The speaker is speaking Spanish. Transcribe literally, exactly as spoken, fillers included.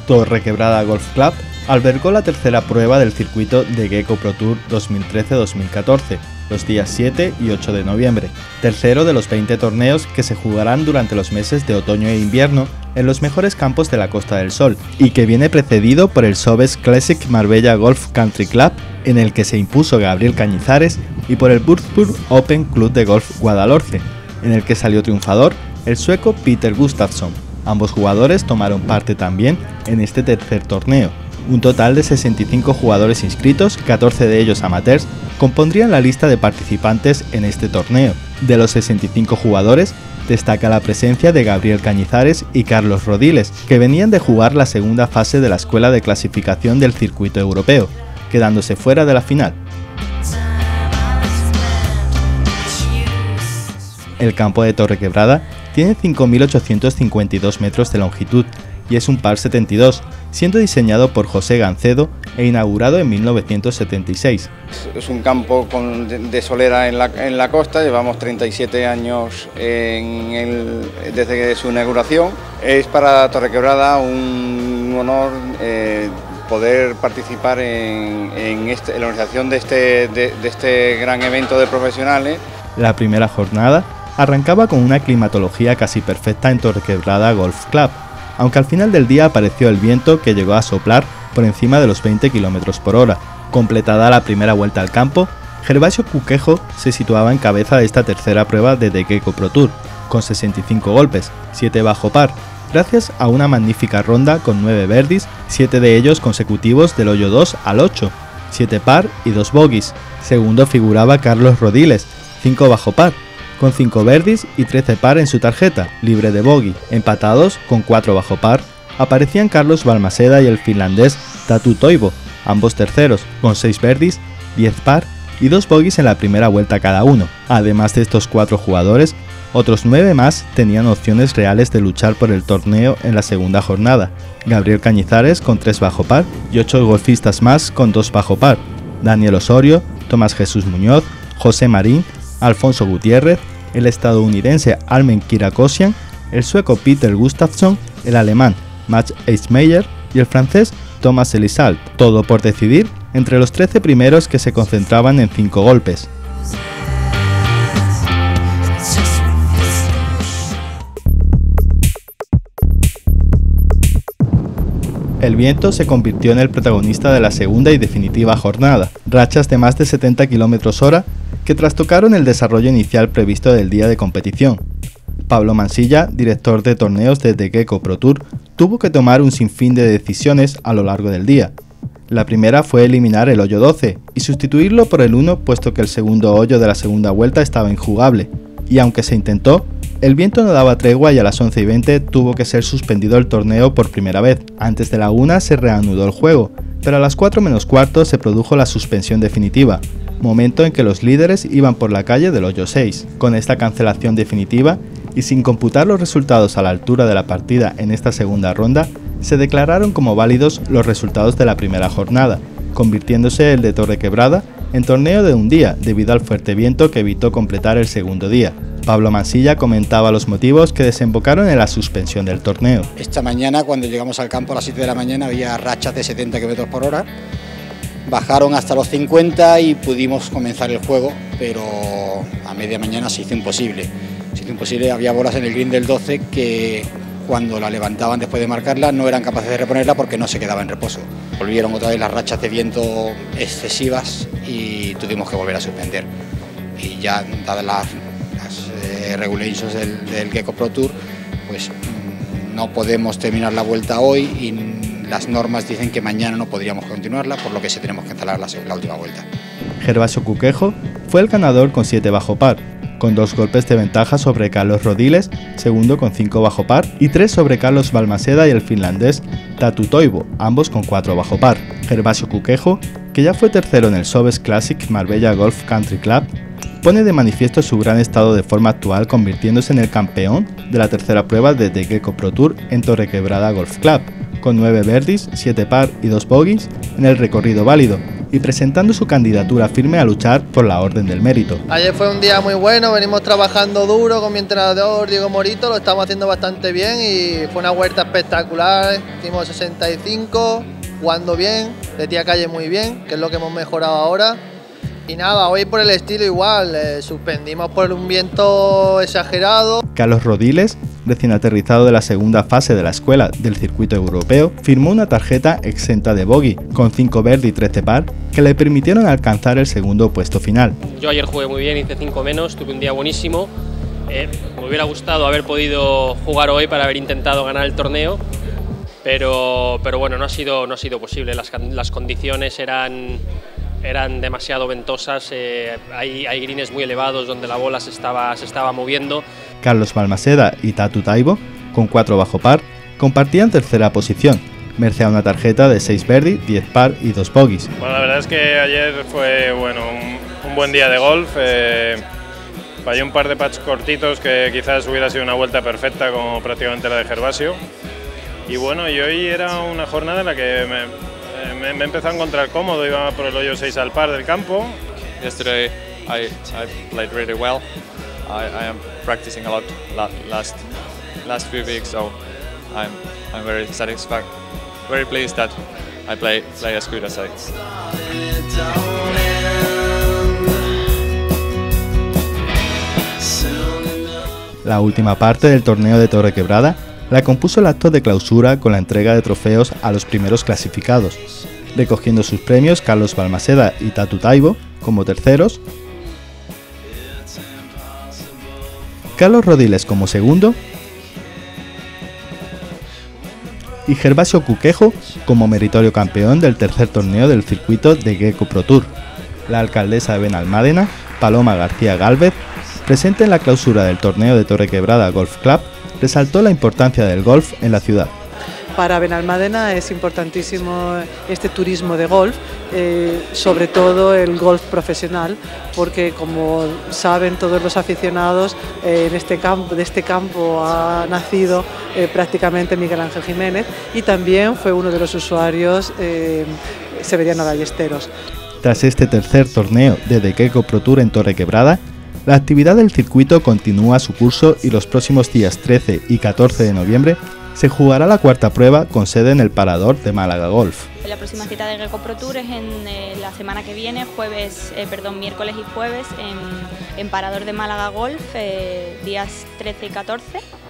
Torrequebrada Golf Club albergó la tercera prueba del circuito de Gecko Pro Tour dos mil trece dos mil catorce, los días siete y ocho de noviembre, tercero de los veinte torneos que se jugarán durante los meses de otoño e invierno en los mejores campos de la Costa del Sol, y que viene precedido por el Sobes Classic Marbella Golf Country Club, en el que se impuso Gabriel Cañizares, y por el Würzburg Open Club de Golf Guadalhorce, en el que salió triunfador el sueco Peter Gustafsson. Ambos jugadores tomaron parte también en este tercer torneo. Un total de sesenta y cinco jugadores inscritos, catorce de ellos amateurs, compondrían la lista de participantes en este torneo. De los sesenta y cinco jugadores, destaca la presencia de Gabriel Cañizares y Carlos Rodiles, que venían de jugar la segunda fase de la escuela de clasificación del circuito europeo, quedándose fuera de la final. El campo de Torrequebrada tiene cinco mil ochocientos cincuenta y dos metros de longitud y es un par setenta y dos, siendo diseñado por José Gancedo e inaugurado en mil novecientos setenta y seis. Es un campo con, de solera en la, en la costa, llevamos treinta y siete años en el, desde su inauguración. Es para Torrequebrada un honor eh, poder participar en, en, este, en la organización de este, de, de este gran evento de profesionales. La primera jornada arrancaba con una climatología casi perfecta en Torrequebrada Golf Club, aunque al final del día apareció el viento que llegó a soplar por encima de los veinte kilómetros por hora. Completada la primera vuelta al campo, Gervasio Cuquejo se situaba en cabeza de esta tercera prueba de The Gecko Pro Tour, con sesenta y cinco golpes, siete bajo par, gracias a una magnífica ronda con nueve birdies, siete de ellos consecutivos del hoyo dos al ocho, siete par y dos bogies. Segundo figuraba Carlos Rodiles, cinco bajo par, con cinco birdies y trece par en su tarjeta, libre de bogey. Empatados con cuatro bajo par, aparecían Carlos Balmaseda y el finlandés Tatu Toivo, ambos terceros, con seis birdies, diez par y dos bogies en la primera vuelta cada uno. Además de estos cuatro jugadores, otros nueve más tenían opciones reales de luchar por el torneo en la segunda jornada. Gabriel Cañizares con tres bajo par y ocho golfistas más con dos bajo par: Daniel Osorio, Tomás Jesús Muñoz, José Marín, Alfonso Gutiérrez, el estadounidense Almen Kirakosian, el sueco Peter Gustafsson, el alemán Mats Eismeyer y el francés Thomas Elisalt, todo por decidir entre los trece primeros que se concentraban en cinco golpes. El viento se convirtió en el protagonista de la segunda y definitiva jornada, rachas de más de setenta kilómetros hora que trastocaron el desarrollo inicial previsto del día de competición. Pablo Mansilla, director de torneos de The Gecko Pro Tour, tuvo que tomar un sinfín de decisiones a lo largo del día. La primera fue eliminar el hoyo doce y sustituirlo por el uno, puesto que el segundo hoyo de la segunda vuelta estaba injugable, y aunque se intentó, el viento no daba tregua y a las once y veinte tuvo que ser suspendido el torneo por primera vez. Antes de la una se reanudó el juego, pero a las cuatro menos cuarto se produjo la suspensión definitiva, momento en que los líderes iban por la calle del hoyo seis. Con esta cancelación definitiva, y sin computar los resultados a la altura de la partida en esta segunda ronda, se declararon como válidos los resultados de la primera jornada, convirtiéndose el de Torrequebrada en torneo de un día debido al fuerte viento que evitó completar el segundo día. Pablo Mansilla comentaba los motivos que desembocaron en la suspensión del torneo. Esta mañana, cuando llegamos al campo a las siete de la mañana, había rachas de setenta kilómetros por hora, bajaron hasta los cincuenta y pudimos comenzar el juego, pero a media mañana se hizo imposible. Se hizo imposible, había bolas en el green del doce que cuando la levantaban después de marcarla no eran capaces de reponerla porque no se quedaba en reposo. Volvieron otra vez las rachas de viento excesivas y tuvimos que volver a suspender. Y ya dadas las, las eh, regulations del, del Gecko Pro Tour, pues no podemos terminar la vuelta hoy y las normas dicen que mañana no podríamos continuarla, por lo que sí tenemos que cancelar la, la última vuelta. Gervasio Cuquejo fue el ganador con siete bajo par, con dos golpes de ventaja sobre Carlos Rodiles, segundo con cinco bajo par, y tres sobre Carlos Balmaseda y el finlandés Tatu Toivo, ambos con cuatro bajo par. Gervasio Cuquejo, que ya fue tercero en el Sobes Classic Marbella Golf Country Club, pone de manifiesto su gran estado de forma actual, convirtiéndose en el campeón de la tercera prueba de The Gecko Pro Tour en Torrequebrada Golf Club, con nueve birdies, siete par y dos bogies en el recorrido válido, y presentando su candidatura firme a luchar por la Orden del Mérito. Ayer fue un día muy bueno, venimos trabajando duro con mi entrenador Diego Morito, lo estamos haciendo bastante bien y fue una vuelta espectacular, hicimos sesenta y cinco, jugando bien, de tía calle muy bien, que es lo que hemos mejorado ahora. Y nada, hoy por el estilo igual, eh, suspendimos por un viento exagerado. Carlos Rodiles, recién aterrizado de la segunda fase de la escuela del circuito europeo, firmó una tarjeta exenta de bogey, con cinco verde y trece par, que le permitieron alcanzar el segundo puesto final. Yo ayer jugué muy bien, hice cinco menos, tuve un día buenísimo. Eh, me hubiera gustado haber podido jugar hoy para haber intentado ganar el torneo, pero, pero bueno, no ha sido, no ha sido posible, las, las condiciones eran... eran demasiado ventosas, eh, hay, hay greens muy elevados donde la bola se estaba, se estaba moviendo. Carlos Balmaseda y Tatu Taibo, con cuatro bajo par, compartían tercera posición, merced a una tarjeta de seis birdie, diez par y dos bogies. Bueno, la verdad es que ayer fue bueno, un, un buen día de golf, eh, fallé un par de putts cortitos que quizás hubiera sido una vuelta perfecta como prácticamente la de Gervasio. Y bueno, y hoy era una jornada en la que me... Me, me empezó a encontrar cómodo, iba por el hoyo seis al par del campo. Yesterday I, I played really well. I, I am practicing a lot last last few weeks, so I'm I'm very satisfied, very pleased that I play play as good as I. La última parte del torneo de Torrequebrada la compuso el acto de clausura con la entrega de trofeos a los primeros clasificados, recogiendo sus premios Carlos Balmaseda y Tatu Taibo como terceros, Carlos Rodiles como segundo y Gervasio Cuquejo como meritorio campeón del tercer torneo del circuito de Gecko Pro Tour. La alcaldesa de Benalmádena, Paloma García Gálvez, presente en la clausura del torneo de Torrequebrada Golf Club, resaltó la importancia del golf en la ciudad. Para Benalmádena es importantísimo este turismo de golf, eh, sobre todo el golf profesional, porque como saben todos los aficionados, eh, en este campo, de este campo ha nacido eh, prácticamente Miguel Ángel Jiménez y también fue uno de los usuarios eh, Severiano Ballesteros. Tras este tercer torneo de The Gecko Pro Tour en Torrequebrada, la actividad del circuito continúa su curso y los próximos días trece y catorce de noviembre se jugará la cuarta prueba con sede en el Parador de Málaga Golf. La próxima cita de Gecko Pro Tour es en eh, la semana que viene, jueves, eh, perdón, miércoles y jueves en, en Parador de Málaga Golf, eh, días trece y catorce.